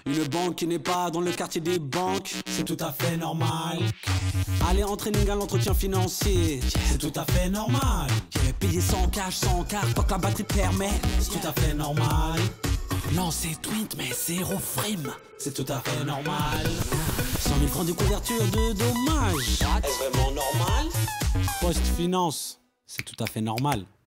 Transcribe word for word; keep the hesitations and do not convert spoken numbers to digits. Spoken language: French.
Une banque qui n'est pas dans le quartier des banques, c'est tout à fait normal. Aller en training à l'entretien financier, c'est tout à fait normal. Payer sans cash, sans carte, tant que la batterie permet, c'est tout à fait normal. Lancer tweet mais zéro frame, c'est tout à fait normal. Cent mille francs de couverture de dommages, est-ce vraiment normal? Post-finance, c'est tout à fait normal.